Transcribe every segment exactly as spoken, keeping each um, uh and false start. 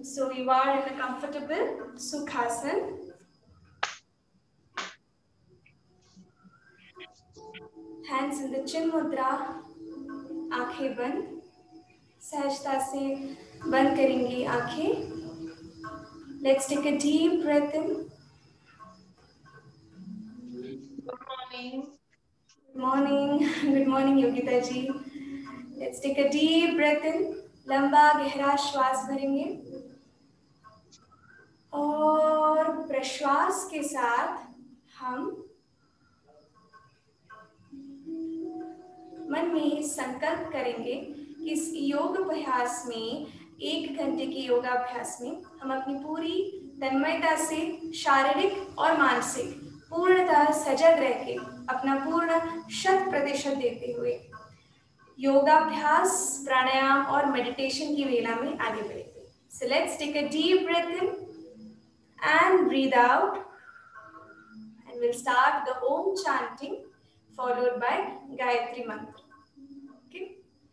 So you are in a comfortable Sukhasan. Hands in the chin mudra. आंखें बंद. सहजता से बंद करेंगे आंखें. Let's take a deep breath in. Good morning. Good morning. Good morning, Yogita ji. Let's take a deep breath in. लंबा गहरा श्वास भरेंगे और प्रश्वास के साथ हम मन में संकल्प करेंगे कि इस योग अभ्यास में एक घंटे के योगाभ्यास में हम अपनी पूरी तन्मयता से शारीरिक और मानसिक पूर्णतः सजग रह के अपना पूर्ण शत प्रतिशत देते हुए योगाभ्यास प्राणायाम और मेडिटेशन की वेला में आगे बढ़ेंगे. So let's take a deep breath in and breathe out, and we'll start the Om chanting followed by Gayatri mantra. Okay.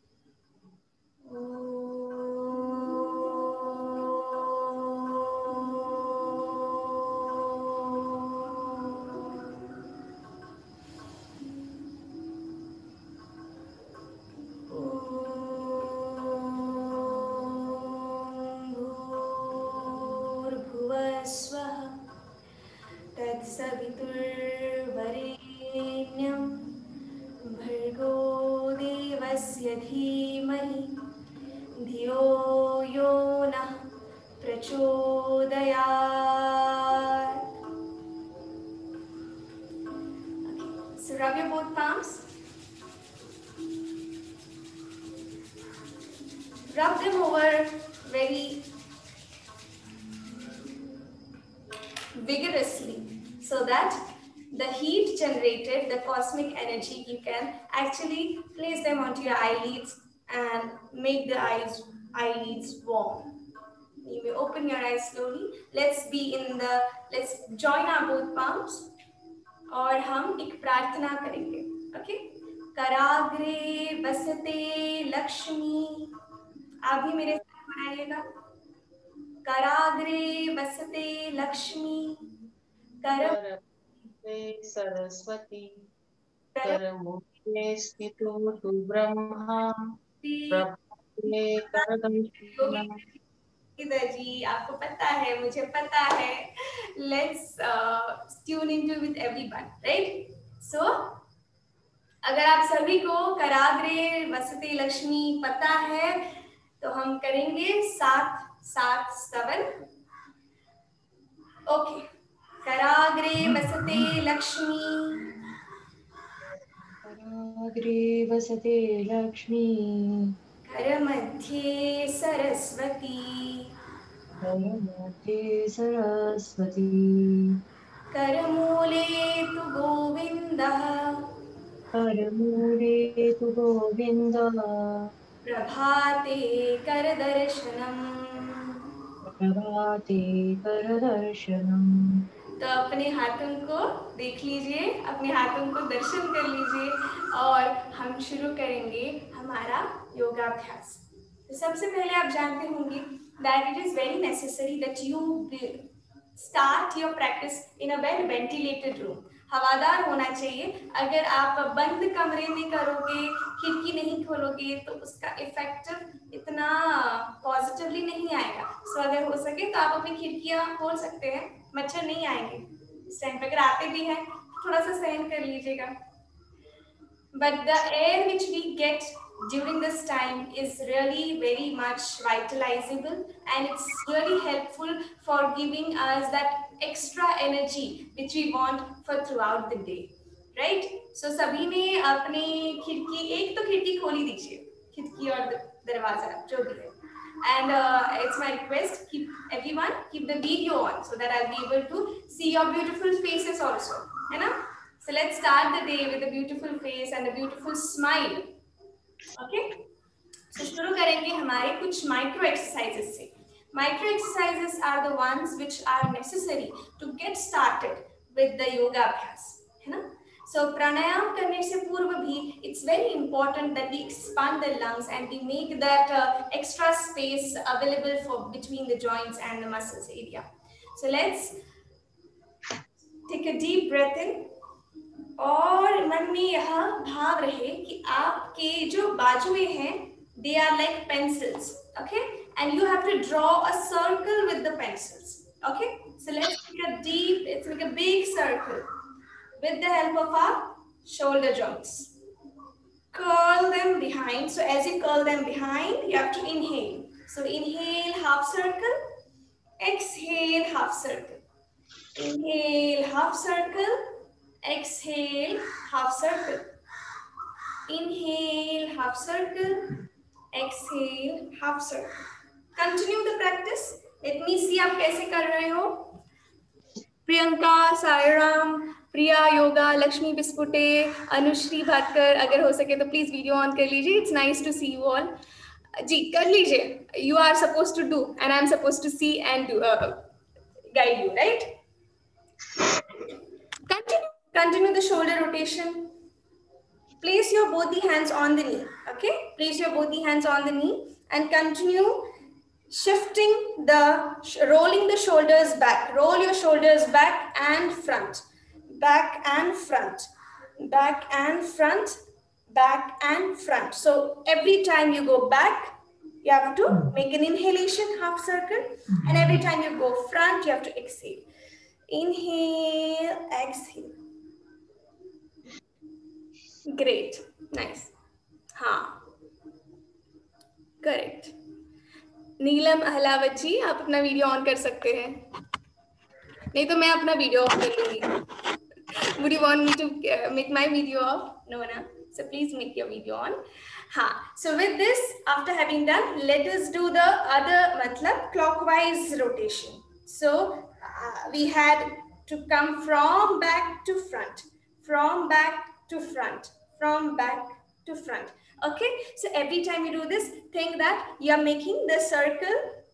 तत्सवितुर्वरेण्यं भर्गो देवस्य धीमहि धियो यो नः प्रचोदयात्. Okay, so rub your both palms. Rub them over very vigorously so that the heat generated, the cosmic energy, you can actually place them onto your eyelids and make the eyes eyelids warm. You may open your eyes slowly. Let's be in the, let's join our both palms और हम एक प्रार्थना करेंगे. Okay? कराग्रे बसते लक्ष्मी. आप भी मेरे साथ बनाइएगा. कराग्रे बसते लक्ष्मी. कर सरस्वती करमुखे स्थितो तु ब्रह्मा प्रभाते करदर्शनम्. जी आपको पता है, मुझे पता है. Let's uh, tune into with everyone, right? So अगर आप सभी को कराग्रे बसते लक्ष्मी पता है तो हम करेंगे सात सात स्तवन. ओके. कराग्रे बसते लक्ष्मी. कराग्रे वसते लक्ष्मी. करमध्ये सरस्वती. करमध्ये सरस्वती. करमूले तु गोविन्दः. करमूले तु गोविन्दः. प्रभाते करदर्शनम्. प्रभाते करदर्शनम्. तो अपने हाथों को देख लीजिए, अपने हाथों को दर्शन कर लीजिए और हम शुरू करेंगे हमारा योगाभ्यास. तो सबसे पहले आप जानते होंगे that it is very necessary that you start your practice in a well ventilated room. हवादार होना चाहिए. अगर आप बंद कमरे में करोगे, खिड़की नहीं खोलोगे तो उसका इफेक्टिव इतना पॉजिटिवली नहीं आएगा. सो so, अगर हो सके तो आप अपनी खिड़कियां खोल सकते हैं, मच्छर नहीं आएंगे. इस टाइम पे अगर आते भी हैं थोड़ा सा सहन कर लीजिएगा. But the air which we get during this time is really very much vitalizable and it's really helpful for giving us that extra energy which we want for throughout the day, right? So सभी ने अपने खिड़की, एक तो खिड़की खोली दीजिए, खिड़की और दरवाजा जो भी है. And uh, it's my request, keep everyone keep the video on so that I'll be able to see your beautiful faces also, है ना? So let's start the day with a beautiful face and a beautiful smile. Okay? So शुरू करेंगे हमारे कुछ micro exercises से. Micro exercises are the ones which are necessary to get started with the yoga abhyas, है ना? So pranayam करने से पूर्व भी it's very important that we expand the lungs and we make that uh, extra space available for between the joints and the muscles area. So let's take a deep breath in और मन में यह भाव रहे कि आपके जो बाजुएं हैं they are like pencils, okay, and you have to draw a circle with the pencils. Okay, so let's take a deep, let's make a big circle with the help of our shoulder joints. Curl them behind. So as you curl them behind, you have to inhale. So inhale, half circle. Exhale, half circle. Inhale, half circle. Exhale, half circle. Inhale, half circle. Exhale, half circle. Continue the practice. Let me see आप कैसे कर रहे हो. प्रियंका, सायराम, प्रिया योगा, लक्ष्मी बिस्पुटे, अनुश्री भाटकर, अगर हो सके तो please video on कर लीजिए. It's nice to see you all. जी कर लीजिए. You are suppose to do and I am suppose to see and guide you, right? Continue continue the shoulder rotation. Place your both the hands on the knee. Okay, place your both the hands on the knee and continue shifting the rolling the shoulders back. Roll your shoulders back and front, back and front, back and front, back and front. So every time you go back, you have to make an inhalation, half circle, and every time you go front, you have to exhale. Inhale, exhale. Great, nice. हाँ, correct. Neelam Ahlawat ji, आप अपना video on कर सकते हैं. नहीं तो मैं अपना वीडियो ऑन कर लूंगी. Would you want me to uh, make my video off? No, no. So please make your video on. हाँ. So with this, after having done, let us do the other मतलब clockwise rotation. So uh, we had to come from back to front, from back to front, from back to front. Okay, so every time you do this, think that you are making the circle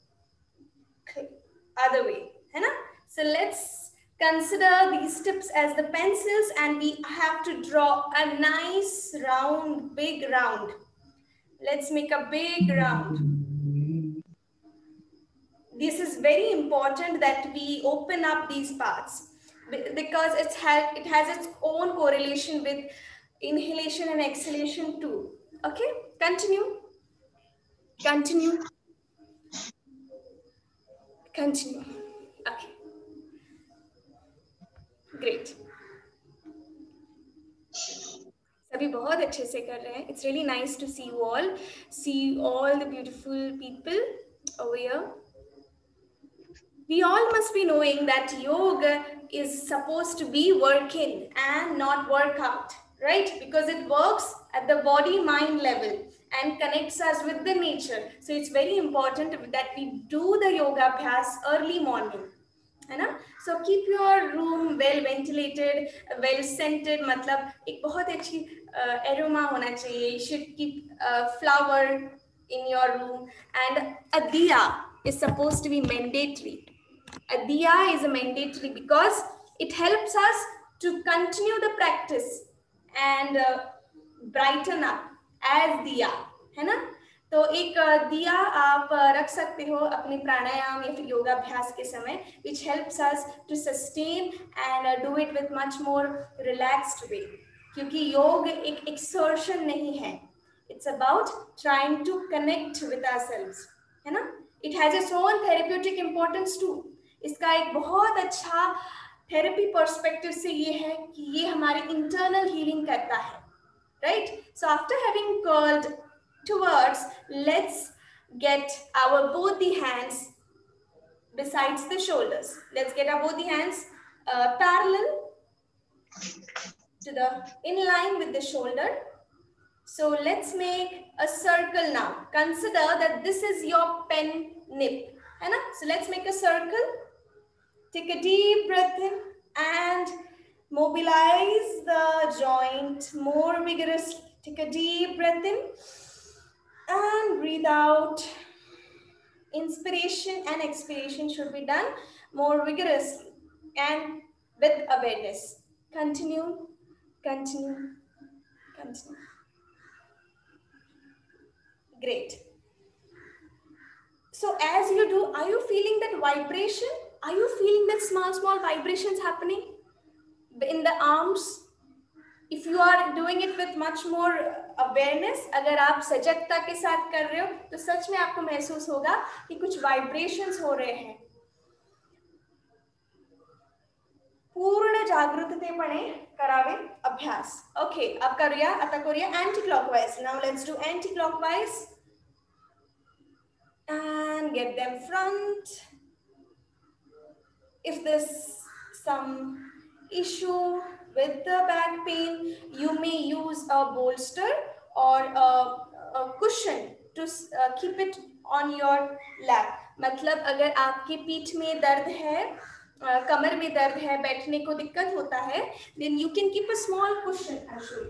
other way, है ना? So let's consider these tips as the pencils and we have to draw a nice round, big round. Let's make a big round. This is very important that we open up these parts because it's ha it has its own correlation with inhalation and exhalation too. Okay, continue, continue, continue. Okay, great. सभी बहुत अच्छे से कर रहे हैं. It's really nice to see you all, see all the beautiful people over here. We all must be knowing that yoga is supposed to be work-in and not workout, right? Because it works at the body-mind level and connects us with the nature. So it's very important that we do the yoga abhyas early morning, है ना? So keep your room well ventilated, well scented. मतलब एक बहुत अच्छी aroma होना चाहिए. You should keep a flower in your room and a diya is supposed to be mandatory. A diya is a mandatory because it helps us to continue the practice and uh, brighten up as diya, है ना? तो एक दिया आप रख सकते हो अपने प्राणायाम या फिर योगा अभ्यास के समय, which helps us to sustain and uh, do it with much more relaxed way. क्योंकि योग एक exertion नहीं है. It's about trying to connect with ourselves, है ना? It has its own therapeutic importance too. इसका एक बहुत अच्छा थेरेपी पर्सपेक्टिव से ये है कि ये हमारी इंटरनल हीलिंग करता है, right? So after having curled towards, let's get our both the hands besides the shoulders. Let's get our both the hands uh, parallel to the in line with the shoulder. So let's make a circle now. Consider that this is your pen nib, है ना? So let's make a circle. Take a deep breath in and mobilize the joint more vigorously. Take a deep breath in and breathe out. Inspiration and expiration should be done more vigorously and with awareness. Continue, Continue. Continue. Great. So as you do, are you feeling that vibration? Are you feeling that small, small vibrations happening in the arms? If you are doing it with much more awareness, अगर आप सजगता के साथ कर रहे हो, तो सच में आपको महसूस होगा कि कुछ vibrations हो रहे हैं. पूर्ण जागृततेपणे करावे अभ्यास. Okay, अब करूया, आता करूया anti-clockwise. Now let's do anti-clockwise. And get them front. If there's some issue with the back pain, you may use a bolster or a, a cushion to uh, keep it on your lap. मतलब अगर आपकी पीठ में दर्द है, uh, कमर में दर्द है, बैठने को दिक्कत होता है, then you can keep a small cushion. Actually,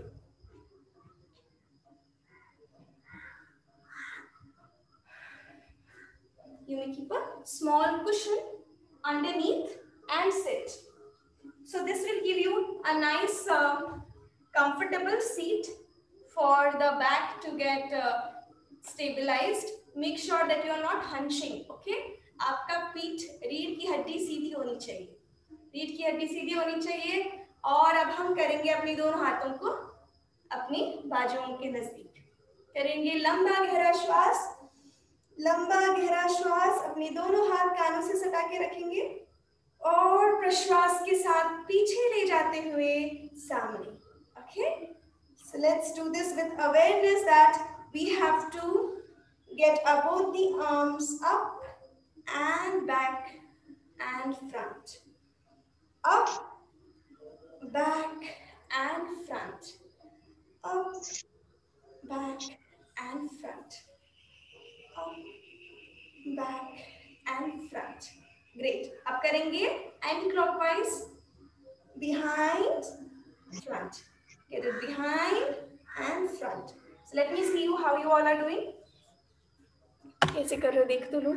you may keep a small cushion underneath and sit. So this will give you a nice uh, comfortable seat for the back to get uh, stabilized. Make sure that you are not hunching. Okay, आपका पीठ रीढ़ की हड्डी सीधी होनी चाहिए. रीढ़ की हड्डी सीधी होनी चाहिए. और अब हम करेंगे अपनी दोनों हाथों को अपनी बाजुओं के नजदीक. करेंगे लंबा गहरा श्वास. लंबा गहरा श्वास अपने दोनों हाथ कानों से सटा के रखेंगे और प्रश्वास के साथ पीछे ले जाते हुए सामने. Okay, so let's do this with awareness that we have to get both the arms up and back and front. Up, back and front. Up, back and front. Up, back and front. Great. अब करेंगे anti-clockwise. Behind, front. Get it behind and front. So let me see you how you all are doing. कैसे कर रहे हो देख तो लो.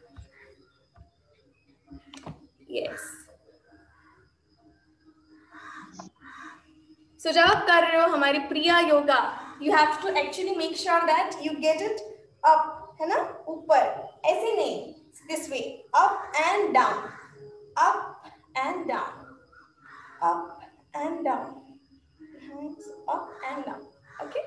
Yes. So जब आप कर रहे हो हमारी प्रिया yoga, you have to actually make sure that you get it up, है ना? ऊपर. ऐसे नहीं. This way, up and down, up and down, up and down, up and down. Okay.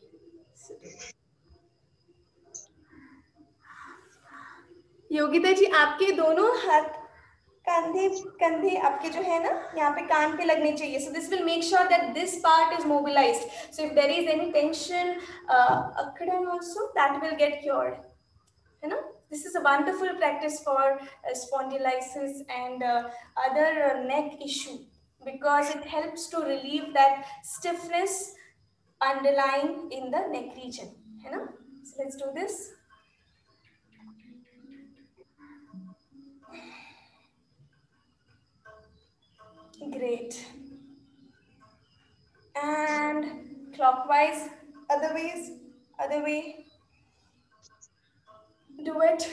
Yogita जी आपके दोनों हाथ कंधे कंधे आपके जो है ना यहाँ पे कान पे लगने चाहिए. So this will make sure that this part is mobilized. So if there is any tension, uh, akhadan also, that will get cured. You know, this is a wonderful practice for uh, spondylitis and uh, other uh, neck issue because it helps to relieve that stiffness underlying in the neck region. You know, so let's do this. Great. And clockwise, other ways, other way. Do it.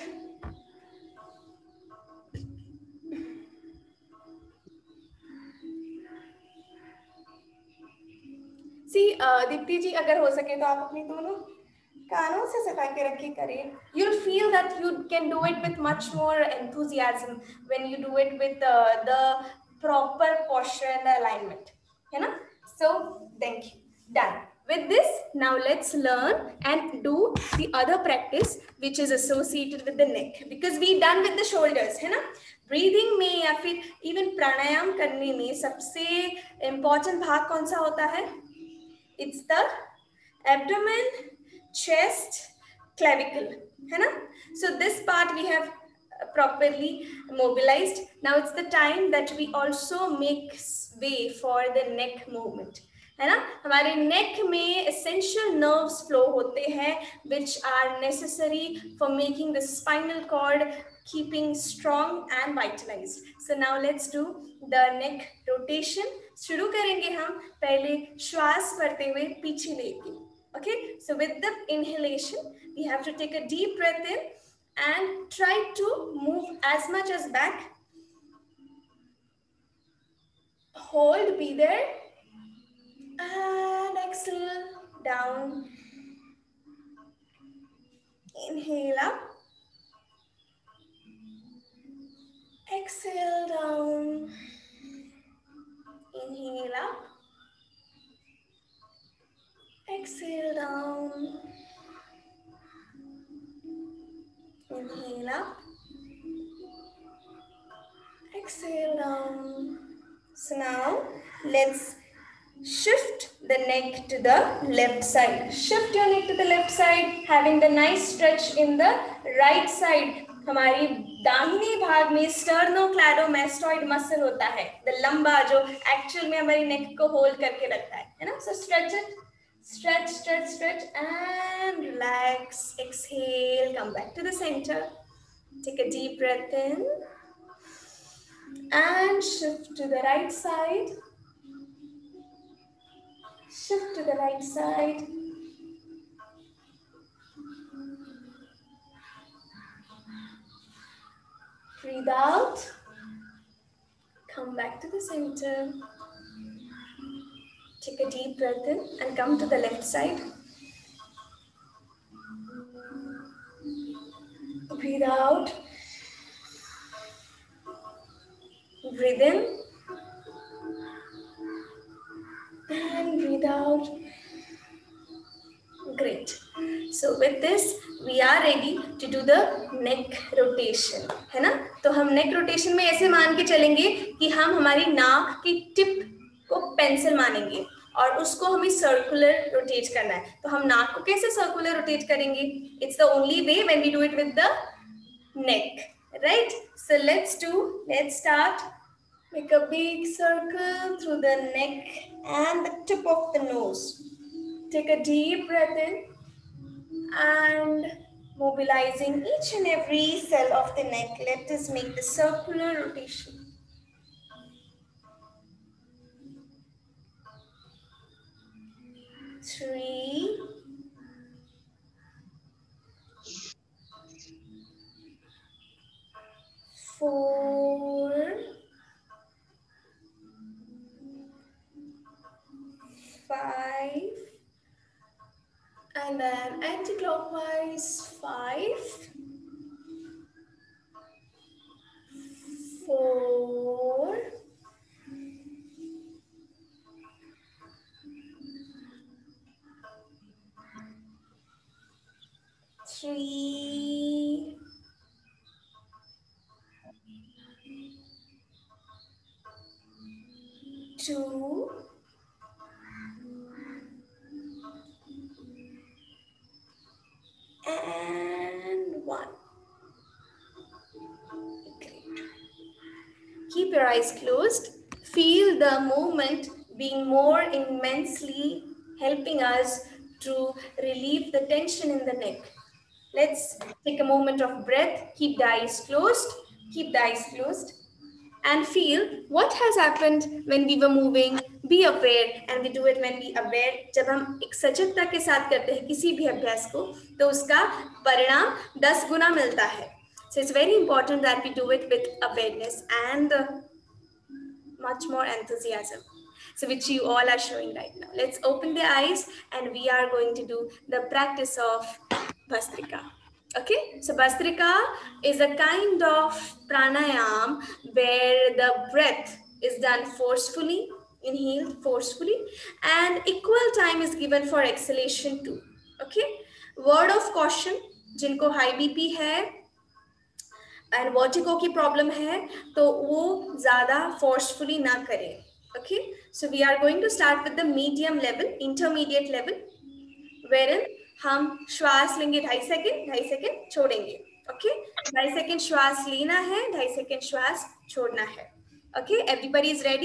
See, uh, Deepti जी अगर हो सके तो आप अपनी दोनों कानों से सटा के रखे करें. You'll feel that you can do it with much more enthusiasm when you do it with uh, the proper posture and the alignment. है ना? So, thank you. Done. With this, now let's learn and do the other practice which is associated with the neck because we done with the shoulders, है ना? Breathing में या फिर even प्राणायाम करने में सबसे important भाग कौन सा होता है? It's the abdomen, chest, clavicle, है ना? So this part we have properly mobilized. Now it's the time that we also make way for the neck movement. है ना? हमारे neck में essential nerves flow होते हैं which are necessary for making the spinal cord keeping strong and vitalized. So now let's do the neck rotation. शुरू करेंगे हम पहले श्वास भरते हुए पीछे लेके. Okay, so with the inhalation we have to take a deep breath in and try to move as much as back. Hold, be there. and exhale down. Inhale up, exhale down. Inhale up, exhale down. Inhale up, exhale down. So now let's shift the neck to the left side. Shift your neck to the left side, having the nice stretch in the right side. हमारी दाहिने भाग में स्टर्नोक्लैडोमास्टॉइड muscle होता है, the लंबा जो actual में हमारी नेक को होल्ड करके रखता है, है ना? So stretch it, stretch, stretch, stretch, and relax. Exhale, come back to the center. Take a deep breath in and shift to the right side. Shift to the right side. Breathe out. Come back to the center. Take a deep breath in and come to the left side. Breathe out. Breathe in. And breathe out. Great. So with this, we are ready to do the neck rotation, है ना? तो हम neck rotation में ऐसे मान के चलेंगे कि हम हमारी नाक की टिप को पेंसिल मानेंगे और उसको हमें सर्कुलर रोटेट करना है. तो हम नाक को कैसे सर्कुलर रोटेट करेंगे? It's the only way when we do it with the neck, right? So let's do, let's start. Make a big circle through the neck and the tip of the nose. Take a deep breath in and mobilizing each and every cell of the neck. Let us make the circular rotation. Three, four, five, and then anti-clockwise, five, four, three, two, and one. Great. Keep your eyes closed. Feel the movement being more immensely helping us to relieve the tension in the neck. Let's take a moment of breath. Keep the eyes closed. Keep the eyes closed. And feel what has happened when we were moving. Be aware, and we do it when we aware. जब हम एक सजगता के साथ करते हैं किसी भी अभ्यास को, तो उसका परिणाम दस गुना मिलता है. So it's very important that we do it with awareness and uh, much more enthusiasm. So which you all are showing right now. Let's open the eyes and we are going to do the practice of Bhastrika. Okay, so Bhastrika is a kind of pranayam where the breath is done forcefully, inhale forcefully, and equal time is given for exhalation too. Okay, word of caution, जिनको high B P है and vertigo की problem है, तो वो ज़्यादा forcefully ना करें. Okay, so we are going to start with the medium level, intermediate level, wherein हम श्वास लेंगे ढाई सेकेंड, ढाई सेकेंड छोड़ेंगे. ओके, ढाई सेकेंड श्वास लेना है, ढाई सेकेंड श्वास छोड़ना है. Okay, everybody is ready?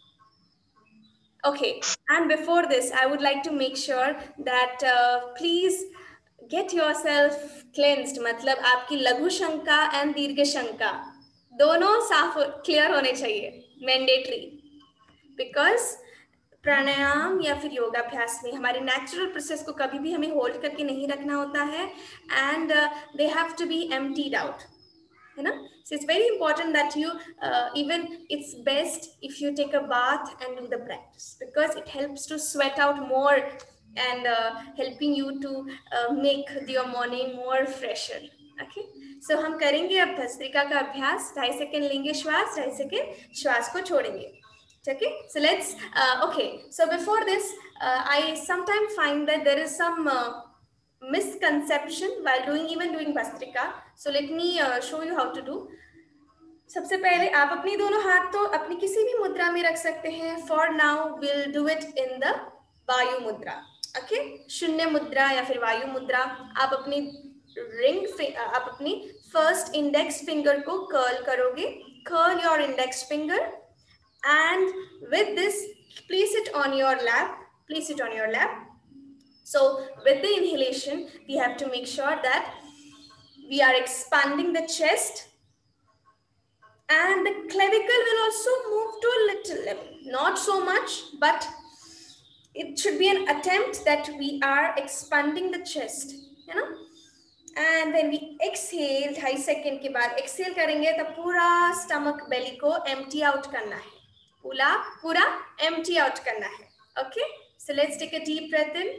Okay, and before this, I would like to make sure that uh, please get yourself cleansed. मतलब आपकी लघु शंका and दीर्घ शंका दोनों साफ क्लियर होने चाहिए, mandatory, because प्राणायाम या फिर योगाभ्यास में हमारे नेचुरल प्रोसेस को कभी भी हमें होल्ड करके नहीं रखना होता है, and they have to be emptied out. है ना? So it's very important that you uh, even it's best if you take a bath and do the practice, because it helps to sweat out more and uh, helping you to uh, make your morning more fresher. Okay, so हम करेंगे अब भस्त्रिका का अभ्यास. ढाई second लेंगे श्वास, ढाई second श्वास को छोड़ेंगे. Okay, so let's uh, okay, so before this uh, I sometimes find that there is some uh, misconception while doing even doing Bhastrika. So let me uh, show you how to do. सबसे पहले आप अपनी दोनों हाथ तो अपनी किसी भी मुद्रा में रख सकते हैं. For now we'll do it in the वायु मुद्रा. ओके, शून्य मुद्रा या फिर वायु मुद्रा. आप अपनी रिंग आप अपनी फर्स्ट इंडेक्स फिंगर को कर्ल करोगे. Curl your index finger and with this place it on your lap. Place it on your lap. So with the inhalation we have to make sure that we are expanding the chest, and the clavicle will also move to a little level, not so much, but it should be an attempt that we are expanding the chest, you know. And when we exhale, ढाई second के बाद exhale करेंगे तो पूरा stomach belly को empty out करना है. पूरा पूरा empty out करना है. Okay, so let's take a deep breath in.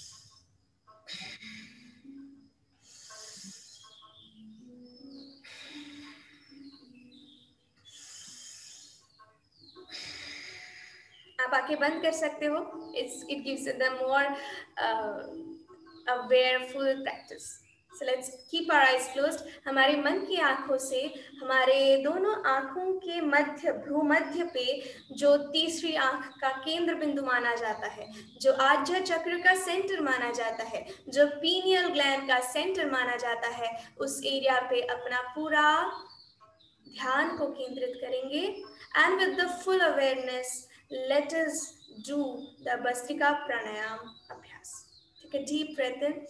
आप आंखें बंद कर सकते हो. It's it gives the more uh, awareful practice. So let's keep our eyes closed. हमारे मन की आंखों से हमारे दोनों आंखों के मध्य भ्रूमध्य पे जो तीसरी आंख का केंद्र बिंदु माना जाता है, जो आज्य चक्र का सेंटर माना जाता है, जो पीनियल ग्लैंड का सेंटर माना जाता है, उस एरिया पे अपना पूरा ध्यान को केंद्रित करेंगे. And with the full awareness, let us do the Bhastrika Pranayam Abhyas. Take a deep breath in.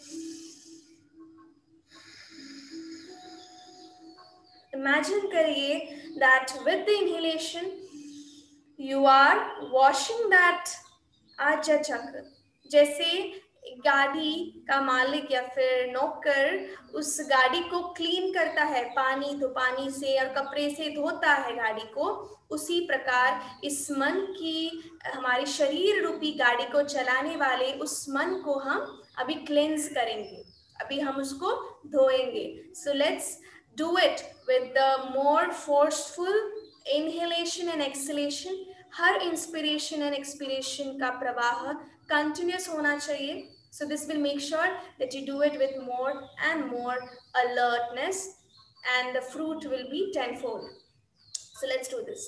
Imagine kariye that with the inhalation, you are washing that Ajja Chakra. जैसे गाड़ी का मालिक या फिर नौकर उस गाड़ी को क्लीन करता है पानी तो पानी से और कपड़े से धोता है गाड़ी को, उसी प्रकार इस मन की हमारी शरीर रूपी गाड़ी को चलाने वाले उस मन को हम अभी क्लेंस करेंगे, अभी हम उसको धोएंगे. So let's do it with the more forceful inhalation and exhalation. Her inspiration and expiration का प्रवाह continuous होना चाहिए. So this will make sure that you do it with more and more alertness, and the fruit will be tenfold. So let's do this.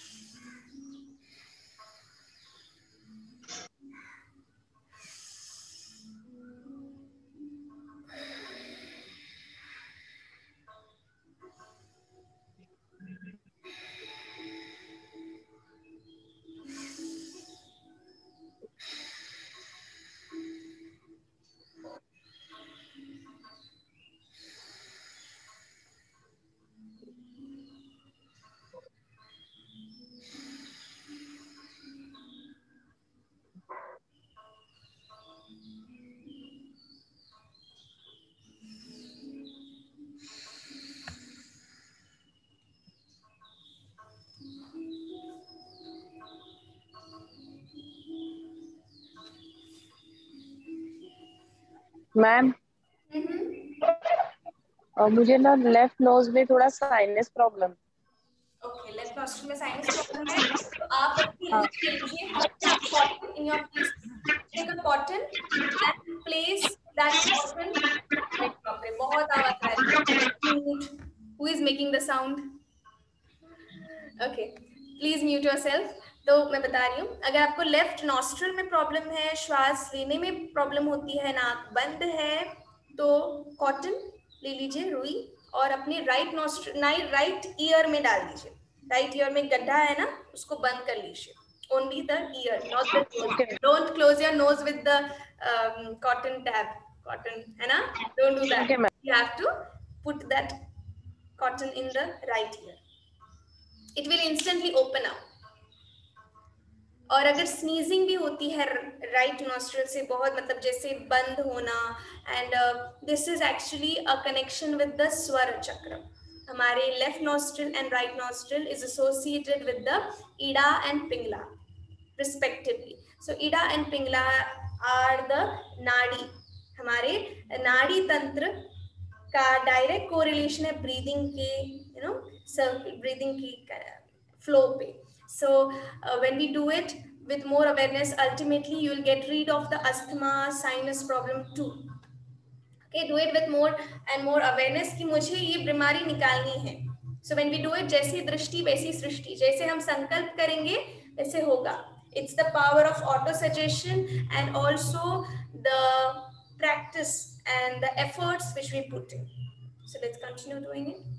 Ma'am और मुझे ना left nose में थोड़ा sinus problem. Okay, left nostril में sinus problem है तो आप अपनी हेल्प कीजिए. Cotton in your place, take a cotton and place that cotton. बहुत आवाज आ रही है. Who is making the sound? Okay, please mute yourself. तो मैं बता रही हूँ, अगर आपको लेफ्ट नॉस्ट्रल में प्रॉब्लम है, श्वास लेने में प्रॉब्लम होती है, नाक बंद है, तो कॉटन ले लीजिए रुई और अपनी राइट नॉस्ट्रल राइट ईयर में डाल दीजिए. राइट ईयर में गड्ढा है ना, उसको बंद कर लीजिए. Only the ear, not the nose. Don't close your nose with the cotton tab. Cotton है ना, don't do that. You have to put that cotton in the right ear. It will instantly open up. और अगर sneezing भी होती है right nostril से बहुत, मतलब जैसे बंद होना, and this is actually a connection with the swar chakra. हमारे left nostril and right nostril is associated with the Ida and Pingala respectively. So Ida and Pingala are the nadi, हमारे नाड़ी तंत्र का डायरेक्ट कोरिलेशन है ब्रीदिंग के, यू नो, सर्कल ब्रीदिंग की फ्लो पे. So when we do it with more awareness, ultimately you will get rid of the asthma, sinus problem too. Okay, do it with more and more awareness कि मुझे ये बीमारी निकालनी है. So when we do it, जैसी दृष्टि वैसी सृष्टि, जैसे हम संकल्प करेंगे वैसे होगा. It's the power of auto suggestion and also the practice and the efforts which we put in. So let's continue doing it.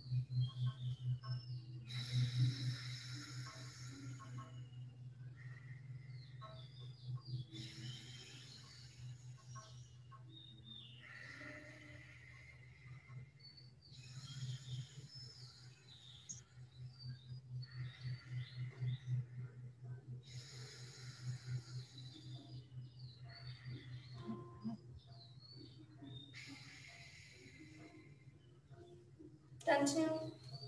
Continue.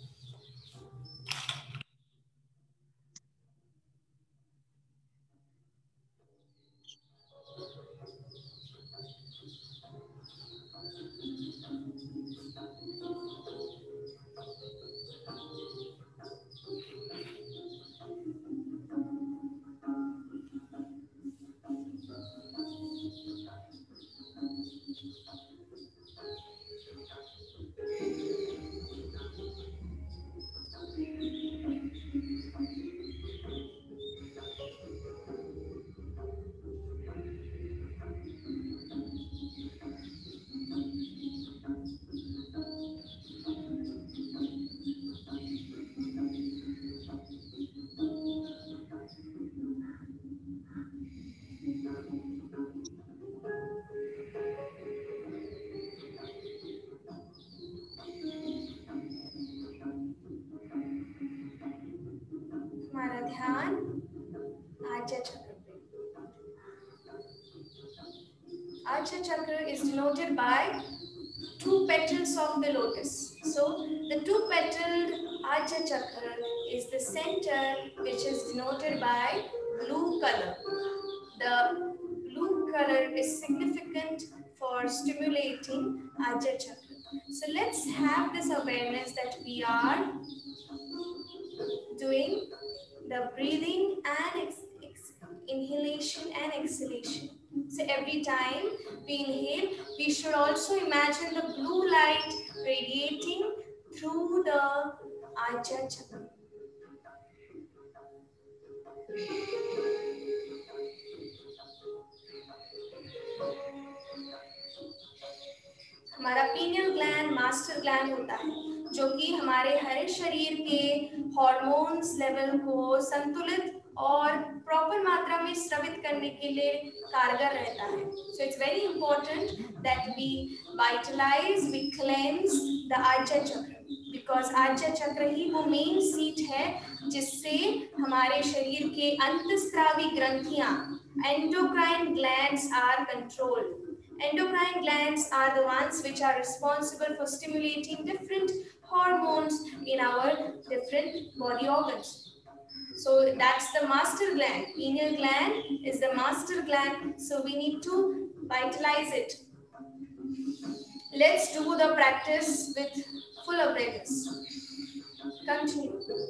हमारा ध्यान आज्या चक्र पे. Ajna chakra is denoted by two petals of the lotus. So the two petaled Ajna chakra is the center, which is denoted by blue color. The blue color is significant for stimulating Ajna chakra. So let's have this awareness that we are doing the breathing and ex ex inhalation and exhalation. So every time we inhale, we should also imagine the blue light radiating through the Ajna chakra. हमारा pineal gland master gland होता है, जो कि हमारे हरे शरीर के hormones level को संतुलित और प्रॉपर मात्रा में स्रावित करने के लिए कारगर रहता है. So it's very important that we vitalise, we cleanse the Ajna chakra, because आज्या चक्र ही वो मेन सीट है जिससे हमारे शरीर के अंतस्रावी ग्रंथियां, endocrine glands are controlled. Endocrine glands are the ones which are responsible for stimulating different hormones in our different body organs. So that's the master gland. Pineal gland is the master gland. So we need to vitalize it. Let's do the practice with full awareness. Continue.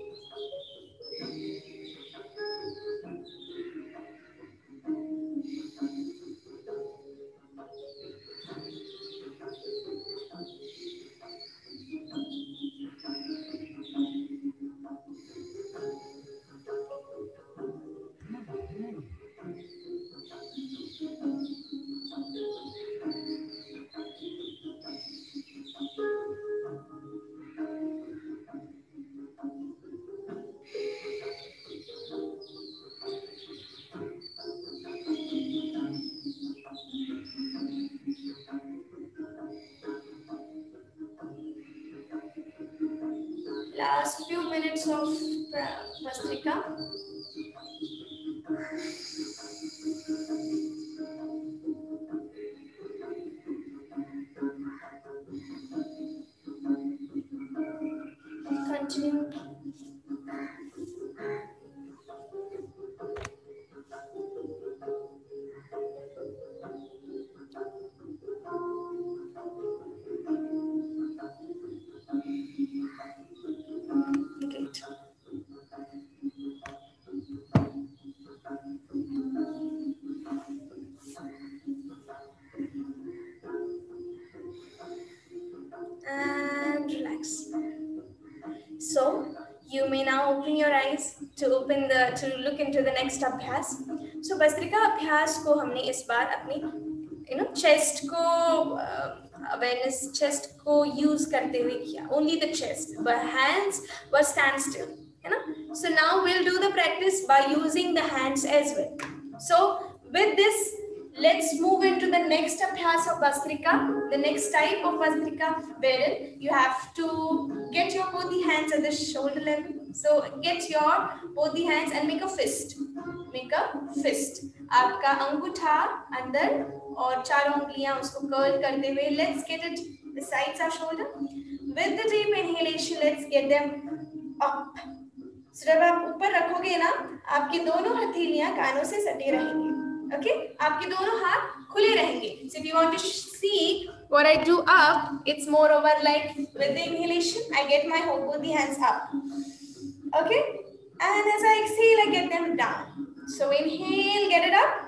Last few minutes of Vastrika. continue. Great. And relax. So you may now open your eyes to open the to look into the next abhyas. So Bhastrika अभ्यास को हमने इस बार अपनी you know chest को uh, awareness chest को use करते हुए किया. Only the chest, but hands were stand still. है ना? So now we'll do the practice by using the hands as well. So with this, let's move into the next abhyas of Bhastrika, the next type of Bhastrika, wherein you have to get your both the hands at the shoulder level. So get your both the hands and make a fist. Make a fist. आपका अंगूठा अंदर और चारों उंगलियां उसको curl करते हुए. Let's get it besides our shoulder. With the deep inhalation, let's get them up. So जब आप ऊपर रखोगे ना, आपकी दोनों हथेलियां कानों से सटे रहेंगे. Okay? आपके दोनों हाथ खुले रहेंगे. So if you want to see what I do up, it's more over like with the inhalation, I get my whole both the hands up. Okay? And as I exhale, I get them down. So inhale, get it up.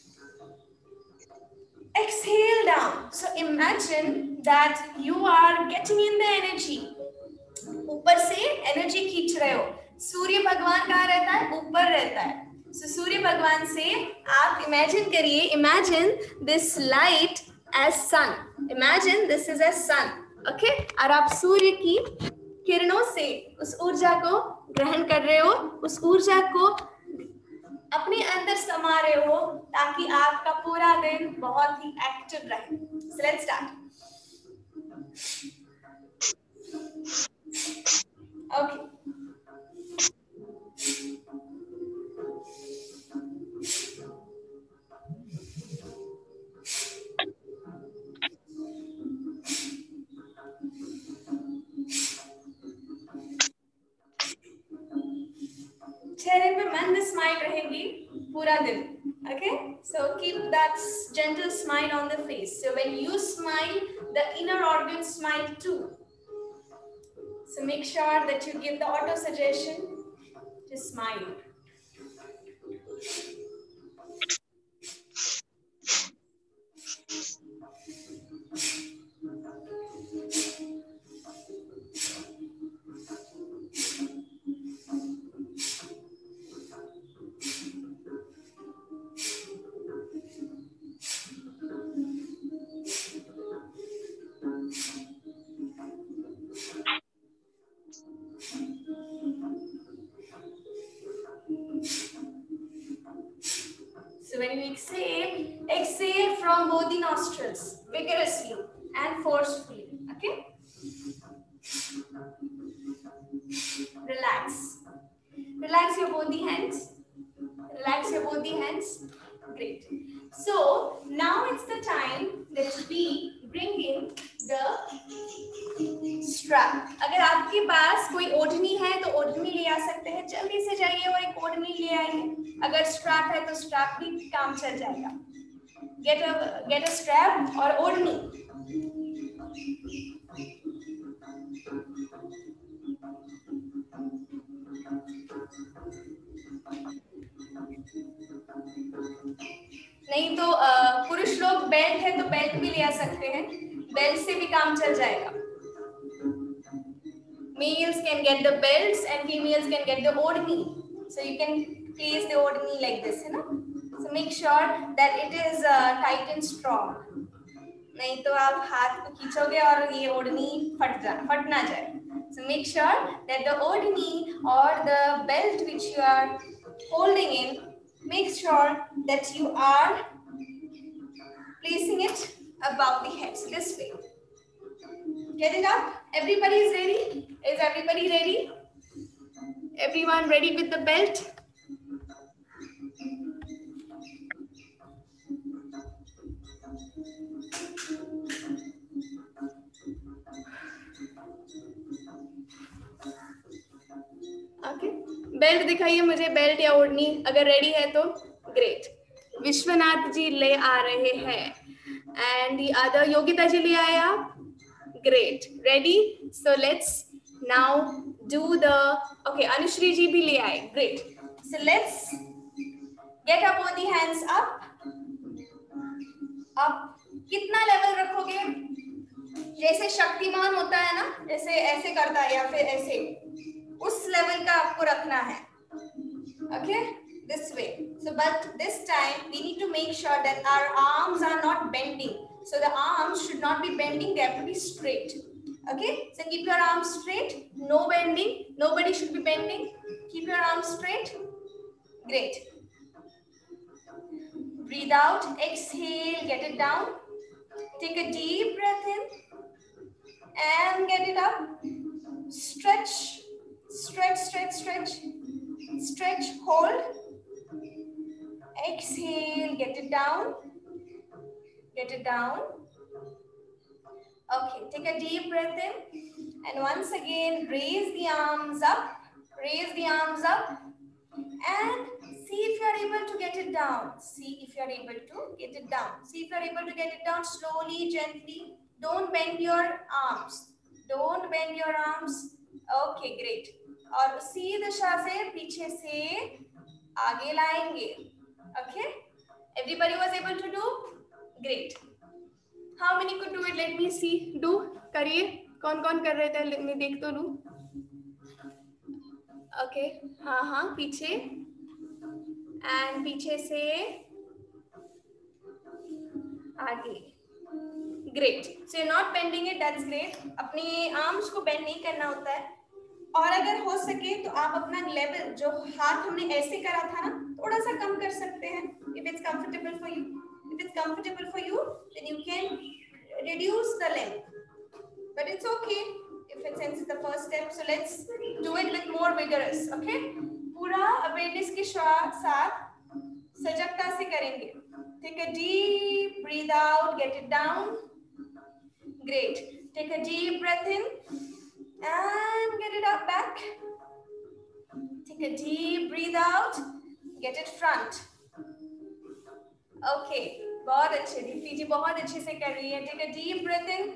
Exhale down. So imagine that you are getting in the energy. ऊपर से energy खींच रहे हो. सूर्य भगवान कहाँ रहता है? ऊपर रहता है. So सूर्य भगवान से आप imagine करिए, imagine this light as sun. Imagine this is as sun. Okay? और आप सूर्य की किरणों से उस ऊर्जा को ग्रहण कर रहे हो, उस ऊर्जा को अपने अंदर समा रहे हो ताकि आपका पूरा दिन बहुत ही एक्टिव रहे. So let's start. Okay. चेहरे पे मंद स्माइल रहेगी पूरा दिन. Okay, so keep that gentle smile on the face. So when you smile, the inner organs smile too. So make sure that you give the auto suggestion to smile. So when you exhale, exhale from both the nostrils vigorously and forcefully. Okay? Relax. Relax your both the hands. Relax your both the hands. Great. So now it's the time that we bring in the strap. अगर आपके पास कोई ओढ़नी है तो ओढ़नी ले आ सकते हैं. जल्दी से जाइए और एक ओढ़नी ले आइए. अगर स्ट्रैप है तो स्ट्रैप भी काम चल जाएगा. Get a get a strap और ओढ़नी. नहीं तो पुरुष लोग बेल्ट है तो बेल्ट भी ले आ सकते हैं. बेल्ट से भी काम चल जाएगा. Males can get the belts and females can get the odni. So you can place the odni like this, है ना? So make sure that it is uh, tight and strong. नहीं तो आप हाथ को खींचोगे और ये ओढ़नी फट जा फट ना जाए. So make sure that the odni or the belt which you are holding in, make sure that you are placing it above the head. So this way. Get it up. Everybody is ready? Is everybody ready? Everyone ready with the belt? Belt दिखाइए मुझे, belt या ओढ़नी अगर ready है तो great. Vishwanath ji ले आ रहे हैं and the other Yogita ji ले आए आप, great ready. So let's now do the okay Anushri ji भी ले आए, great. So let's get up both the hands up. अब कितना लेवल रखोगे? जैसे शक्तिमान होता है ना, जैसे ऐसे करता है या फिर ऐसे, उस लेवल का आपको रखना है। Okay, this way. So but this time we need to make sure that our arms are not bending. So the arms should not be bending, they have to be straight. Okay, so keep your arms straight, no bending, nobody should be bending. Keep your arms straight. Great. Breathe out, exhale, get it down. Take a deep breath in and get it up. Stretch, stretch, stretch, stretch. Stretch, hold. Exhale, get it down. Get it down. Okay, take a deep breath in. And once again, raise the arms up. Raise the arms up. And see if you are able to get it down. See if you are able to get it down. See if you are able to get it down slowly, gently. Don't bend your arms. Don't bend your arms. Okay, great. और उसी दिशा से पीछे से आगे लाएंगे। Okay? Everybody was able to do? Great. How many could do it? Let me see. Do. करिए। कौन कौन कर रहे थे? मैं देख तो लूँ। Okay. हाँ हाँ पीछे। And पीछे से आगे। Great. So you're not bending it. That's great. अपने arms को bend नहीं करना होता है। और अगर हो सके तो आप अपना लेवल, जो हाथ हमने ऐसे करा था ना, थोड़ा सा कम कर सकते हैं। If it's comfortable for you, if it's comfortable for you, then you can reduce the length. But it's okay if it's since it's the first step. So let's do it with more vigorous. Okay? पूरा awareness के साथ सजगता से करेंगे। Take a deep breathe out, get it down. Great. Take a deep breath in. And get it up back. Take a deep breathe out. Get it front. Okay. बहुत अच्छे, दीप्ति जी बहुत अच्छे से कर रही है। Take a deep breath in.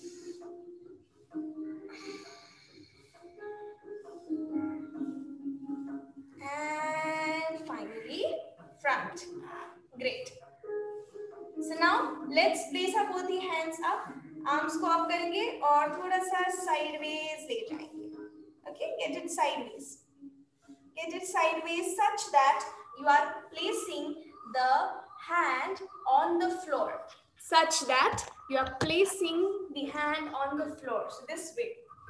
And finally, front. Great. So now let's place our both the hands up. Arms को up करेंगे और थोड़ा सा साइडवेज ले जाएंगे। Okay, get it sideways. Get it sideways such that you are placing the hand on the floor. Such that you are placing the hand on the floor. So this way.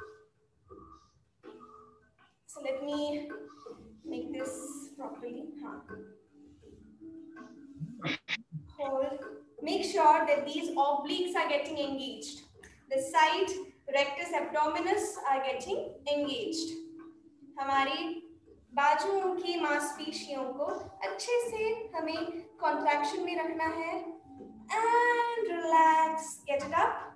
So let me make this properly. Hold. Make sure that these obliques are getting engaged. The side rectus abdominis are getting engaged. हमारी बाजुओं की मांसपेशियों को अच्छे से हमें contraction में रखना है. And relax. Get it up.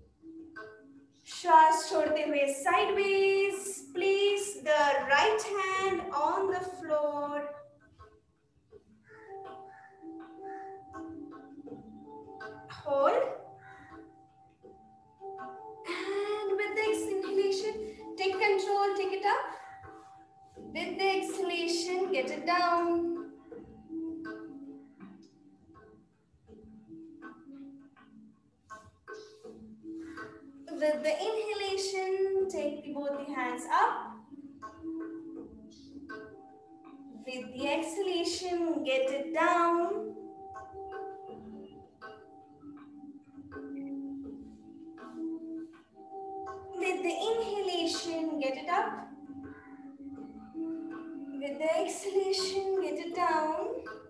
श्वास छोड़ते हुए sideways. Place the right hand on the floor. Hold. And with the exhalation, take control, take it up. With the exhalation, get it down. With the inhalation, take the, both the hands up. With the exhalation, get it down. With the inhalation, get it up. With the exhalation, get it down.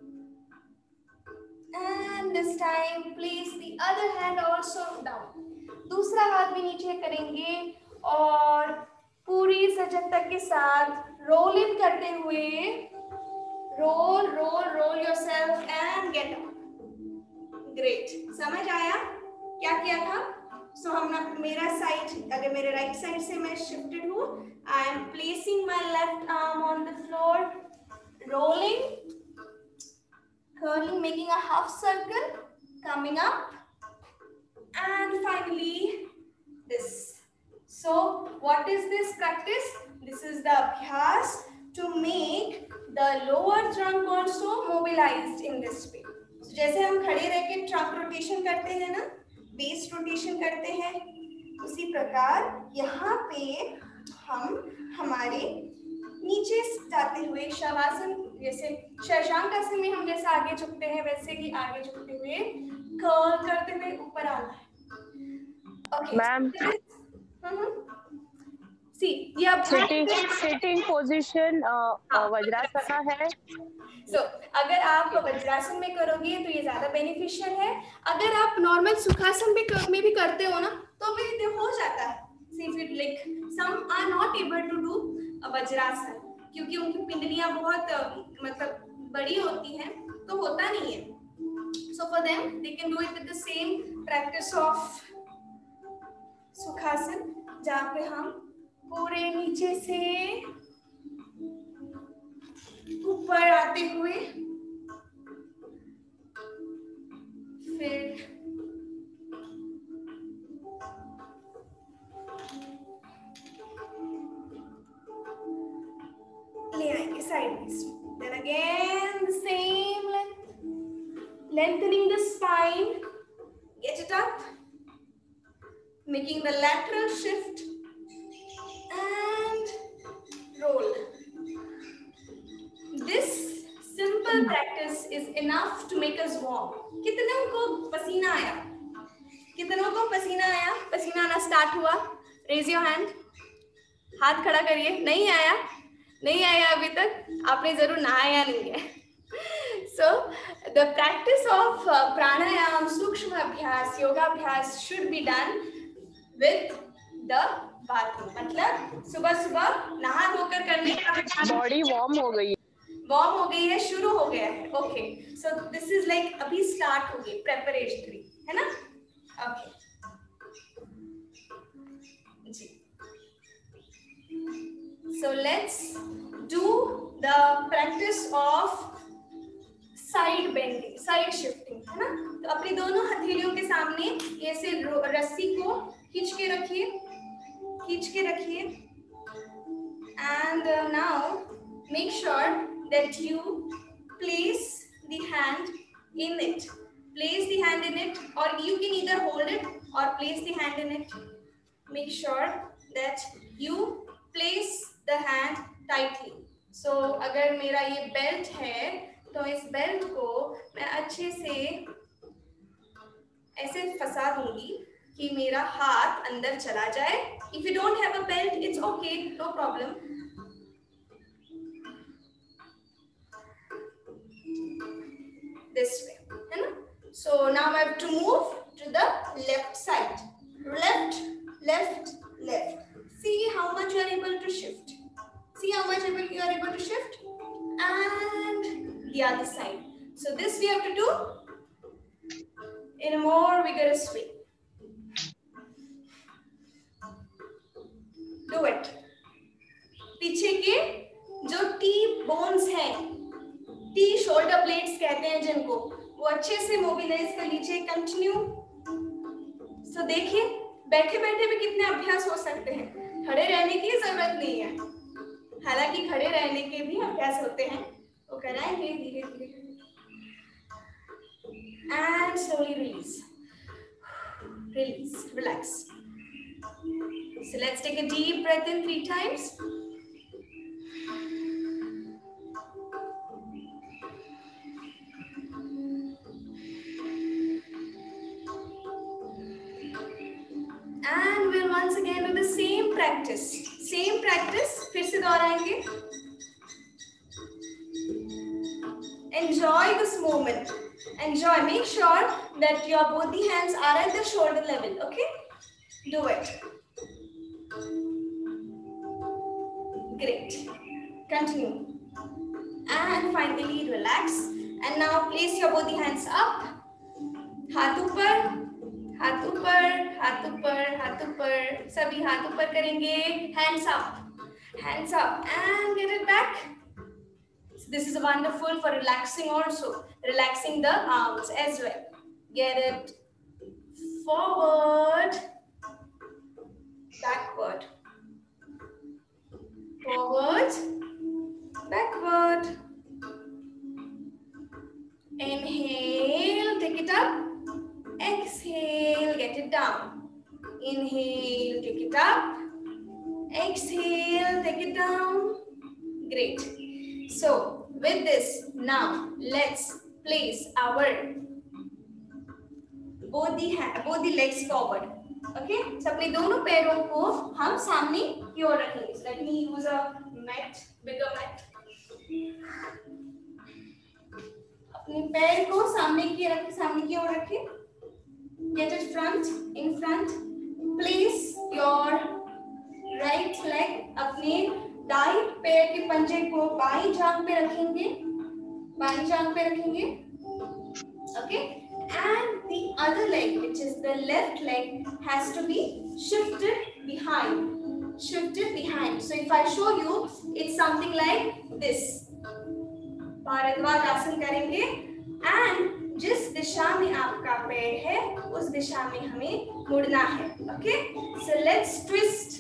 And this time, place the other hand also down. दूसरा हाथ भी नीचे करेंगे और पूरी सजगता के साथ रोल इन करते हुए roll roll roll yourself and get up. Great. समझ आया क्या किया था? सो so, हम मेरा साइड, अगर मेरे राइट साइड से मैं शिफ्टेड हूँ, I am placing my left arm on the floor, rolling, curling, making a half circle, coming up, and finally this. So what is this practice? This is the abhyas to make the lower trunk also mobilized in this way. So जैसे हम खड़े रह के trunk rotation करते हैं ना, base rotation करते हैं, उसी प्रकार यहाँ पे हम हमारे नीचे जाते हुए शवासन, जैसे शशांक आसन में हम जैसे आगे झुकते हैं वैसे ही आगे झुकते हुए कर्ल करते हुए ऊपर आना है. Okay. मैम, सी ये अब सिटिंग सिटिंग पोजीशन वज्रासन है. सो so, अगर आप वज्रासन में करोगे तो ये ज्यादा बेनिफिशियल है. अगर आप नॉर्मल सुखासन में कर, में भी करते हो ना तो भी ये हो जाता है. See if it like some are not able to do vajrasana क्योंकि उनकी पिंडलियां बहुत मतलब बड़ी होती हैं तो होता नहीं है. So for them they can do it with the same practice of sukhasana जहाँ पे हम पूरे नीचे से ऊपर आते हुए फिर ले आएंगे sideways. Then again the same length, lengthening the spine, get it up, making the lateral shift and roll. This simple practice is enough to make us warm. कितनों को पसीना आया? कितनों को पसीना आया? पसीना आना स्टार्ट हुआ? Raise your hand. हाथ खड़ा करिए. नहीं आया? नहीं आया अभी तक? आपने जरूर नहाया नहीं है. So the practice of uh, pranayam, sukshma abhyas, yoga abhyas should be done with the bathroom. मतलब सुबह सुबह नहा धोकर करने का बॉडी वार्म हो गई. वार्म हो गई है, शुरू हो गया है. Okay, so this is like अभी स्टार्ट हो गई प्रेपरेटरी, है ना? ओके जी. So let's do the practice of side bending, side shifting, है ना? तो अपनी दोनों हथेलियों के सामने ऐसे रस्सी को खींच के रखिए, खींच के रखिए. And now make sure that you place the hand in it. Place the hand in it, or you can either hold it or place the hand in it. Make sure that you place the hand tightly. So अगर मेरा ये belt है तो इस belt को मैं अच्छे से ऐसे फंसा दूंगी कि मेरा हाथ अंदर चला जाए. If you don't have a belt, it's okay, no problem. This way, है ना? So now I have to move to the left side. Left, left, left. See how much you are able to shift. See how much able you are able to shift. And the other side. So this we have to do in a more vigorous way. Do it. पीछे के जो the bones हैं, the shoulder blades कहते हैं जिनको, वो अच्छे से मोबिलाइज कर लीजिए. कंटिन्यू. सो देखिए बैठे बैठे भी कितने अभ्यास हो सकते हैं. खड़े रहने की जरूरत नहीं है, हालांकि खड़े रहने के भी अभ्यास होते हैं, वो कराएंगे धीरे धीरे. And slowly release, release, relax. So let's take a deep breath in three times. And we'll once again do the same practice. Same practice. फिर से दोहराएंगे. Enjoy this moment. Enjoy. Make sure that your both the hands are at the shoulder level. Okay? Do it. Great. Continue. And finally relax. And now place your both the hands up. हाथ ऊपर, हाथ ऊपर, हाथ ऊपर, हाथ ऊपर. सभी हाथ ऊपर करेंगे. Hands up. Hands up and get it back. This is wonderful for relaxing also. Relaxing the arms as well. Get it forward, backward. Forward, backward. Inhale, take it up. Exhale, get it down. Inhale, take it up. Exhale, take it down. Great. So, with this, now let's place our both the hand, both the legs forward. Okay? So, अपने दोनों पैरों को हम सामने की ओर रखेंगे. So, let me use a mat, bigger mat. अपने पैर को सामने की रखें, सामने की ओर रखें. Get it front, in front. Place your right leg अपने दाई पैर के पंजे को बाईं जांघ पे रखेंगे, बाईं जांघ पे रखेंगे. Okay? And the other leg, which is the left leg, has to be shifted behind. Shifted behind. So if I show you, it's something like this. Bhardwaj आसन करेंगे and जिस दिशा में आपका पैर है उस दिशा में हमें मुड़ना है. Okay? So let's twist,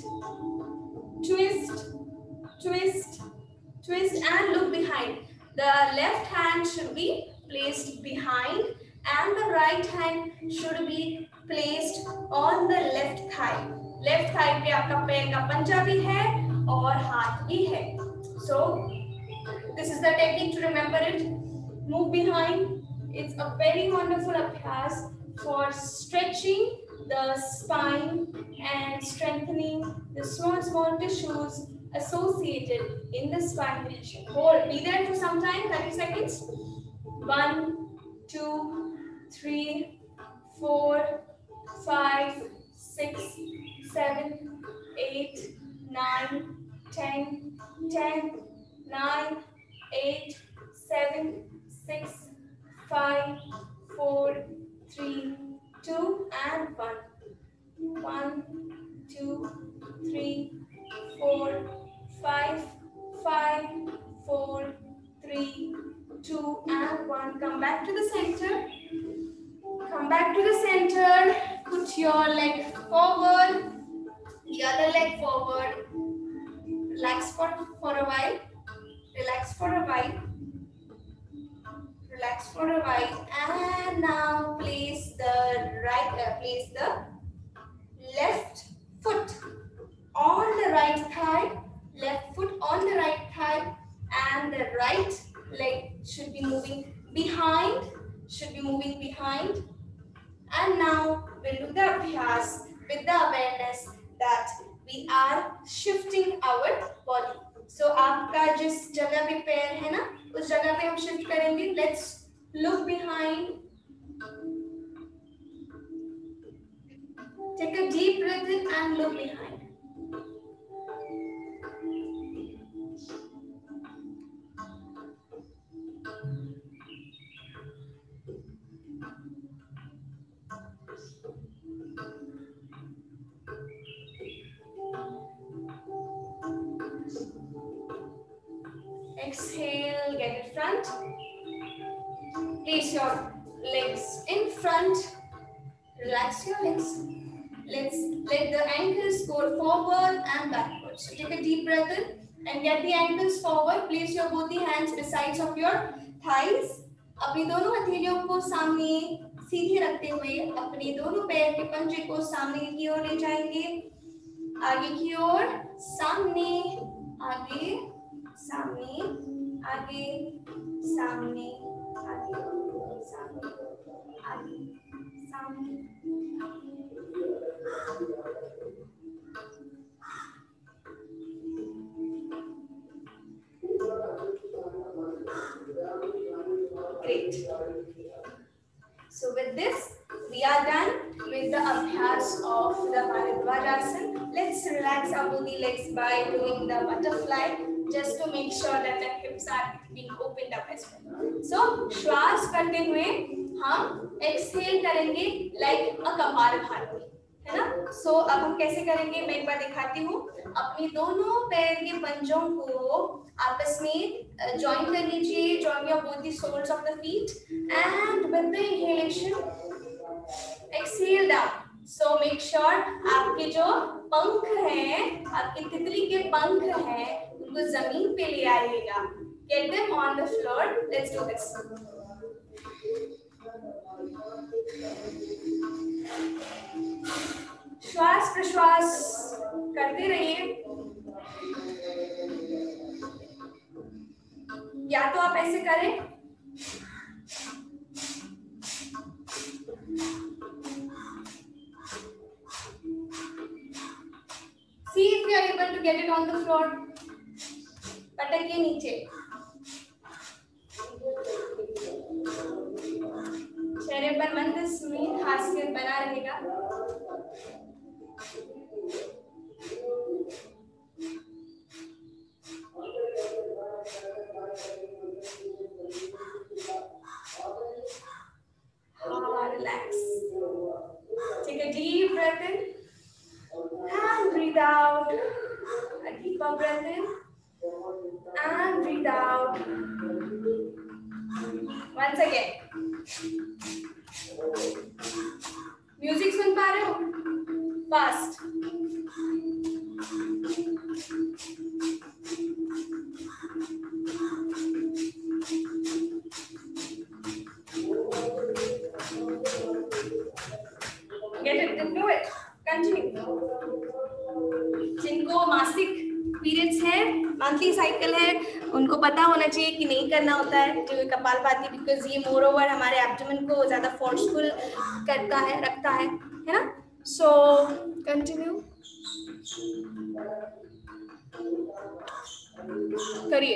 twist, twist, twist and look behind. The left hand should be placed behind and the right hand should be placed on the left thigh. Left thigh पे आपका पैर का पंजा भी है और हाथ भी है. So this is the technique to remember it. Move behind. It's a very wonderful abhyas for stretching the spine and strengthening the small small tissues associated in the spine region. Hold. Be there for some time. thirty seconds. One, two, three, four, five, six, seven, eight, nine, ten, ten, nine, eight, seven, six, five, four, three, two, and one. One, two, three, four, five, five, four, three, two, and one. Come back to the center. Come back to the center. Put your leg forward. The other leg forward. Relax for, for a while. Relax for a while. Relax for a while. And now place the right, uh, place the left foot on the right thigh. Left foot on the right thigh. And the right leg should be moving behind. Should be moving behind. And now we'll do the abhyas with the awareness that we are shifting our body. So आपका जिस जगह पे पैर है ना, उस जगह पे हम shift करेंगे. Let's look behind. Take a deep breath in and look behind. Exhale, get it front. Place your legs in front. Relax your legs. Let's let the ankles go forward and backward. So take a deep breath in and get the ankles forward. Place your both the hands besides of your thighs. अपनी दोनों हथेलियों को सामने सीधे रखते हुए अपने दोनों पैर के पंजे को सामने की ओर ले जाएंगे. आगे की ओर, सामने, आगे, सामने, आगे, सामने, आगे, सामने, आगे, सामने. Great. So with this, we are done with the abhyas of the Bharadwajasana. Let's relax our body legs by doing the butterfly, just to make sure that the hips are being opened up as well. So, श्वास करते हुए हम exhale करेंगे like a Kapalbhati. है ना। सो so, अब हम कैसे करेंगे मैं एक बार दिखाती हूँ। अपनी दोनों पैर के पंजों को आपस में ज्वाइन कर लीजिए, join your both the soles of the feet and with the inhalation exhale down. So make sure आपके जो पंख हैं, आपके तितली के पंख हैं, उनको जमीन पे ले आइएगा। Get them on the floor. Let's do this. श्वास प्रश्वास करते रहिए। या तो आप ऐसे करें, see if you are able to get it on the floor. पटकिए नीचे, चेहरे पर मंद स्मित हास्य बना रहेगा। Relax. Take a deep breath in and breathe out. A deeper breath in and breathe out. Once again. Music सुन पा रहे हो? Fast. Get it, do it, continue. जिनको मासिक पीरियड्स है, मंथली साइकिल है, उनको पता होना चाहिए कि नहीं करना होता है जो कपालभाति, बिकॉज ये मोर ओवर हमारे एब्डोमेन को ज्यादा फोर्सफुल करता है, रखता है, है ना। सो कंटिन्यू करिए।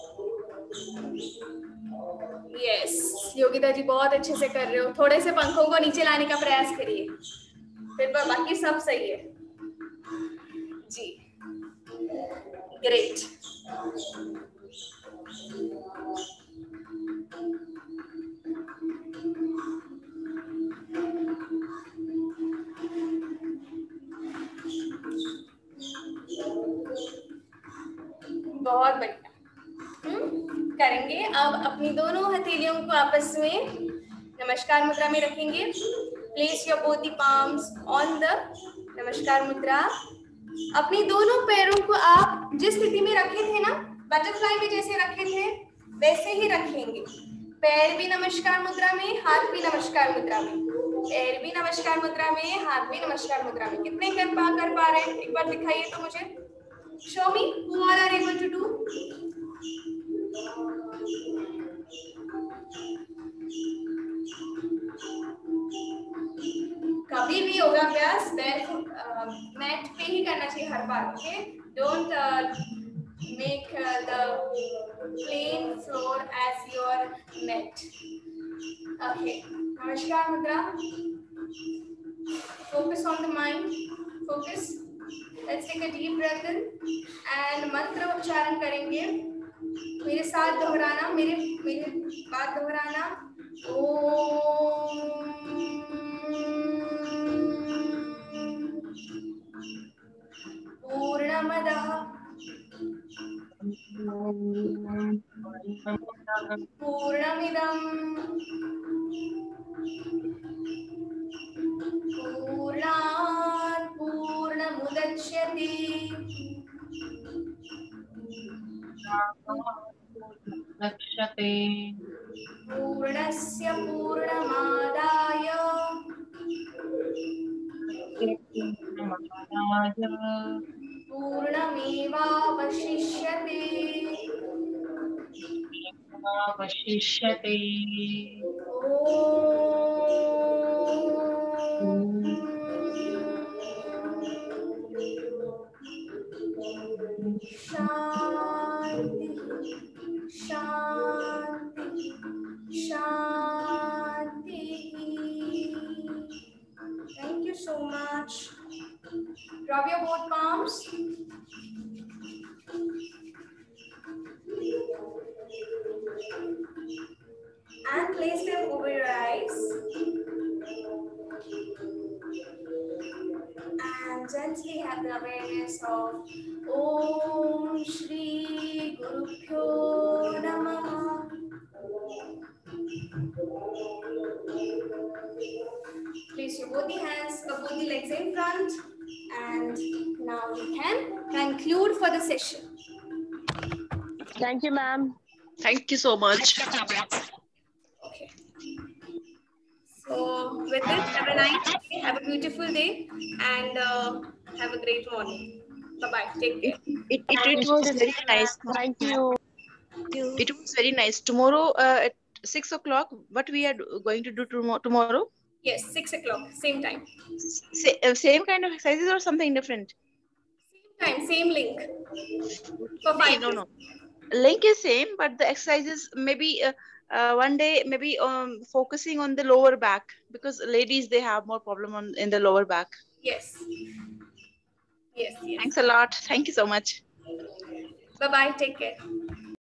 यस, योगिता जी बहुत अच्छे से कर रहे हो। थोड़े से पंखों को नीचे लाने का प्रयास करिए, फिर बाकी सब सही है जी। ग्रेट। बहुत बढ़िया। करेंगे अब अपनी दोनों हथेलियों को आपस में नमस्कार मुद्रा में रखेंगे। Place your both the palms on the namaskar mudra. अपनी दोनों पैरों को आप जिस स्थिति में रखे थे ना, बटरफ्लाई में जैसे रखे थे वैसे ही रखेंगे। पैर भी नमस्कार मुद्रा में, हाथ भी नमस्कार मुद्रा में, पैर भी नमस्कार मुद्रा में, हाथ भी नमस्कार मुद्रा में। कितने कर पा कर पा रहे हैं एक बार दिखाइए तो मुझे। Show me who all are able to do. कभी भी योगा अभ्यास बैरफुट मैट पे ही करना चाहिए हर बार। Okay, don't make the plain floor as your mat. Okay, namaskar mudra. Focus on the mind, focus. Let's take a deep breath in and मंत्र उच्चारण करेंगे। मेरे साथ दोहराना, मेरे मेरे बात दोहराना। ओम पूर्णमदः पूर्णमिदं पूर्णात् पूर्णमुदच्यते पूर्णस्य पूर्णमादाय पूर्णमेवावशिष्यते। वशिष्यते। शांति शांति शांति। Thank you so much. Rub your both palms. And place them over your eyes. the awareness of Om Shri Gurubhyo Namaha. Place your both the hands, uh, both the legs in front, and now we can conclude for the session. Thank you, ma'am. Thank you so much. Okay. So with this, have a nice day, have a beautiful day, and uh, have a great morning. Bye-bye. Take care. It, it, it was very nice. Thank you. It was very nice. Tomorrow uh, at six o'clock, what we are do- going to do tomorrow? tomorrow? Yes, six o'clock, same time. Sa- uh, same kind of exercises or something different? Same time, same link. For five No, days. no. Link is same, but the exercises maybe uh, uh, one day maybe um, focusing on the lower back, because ladies, they have more problem on in the lower back. Yes. Yes, yes. Thanks a lot. Thank you so much. Bye-bye. Take care.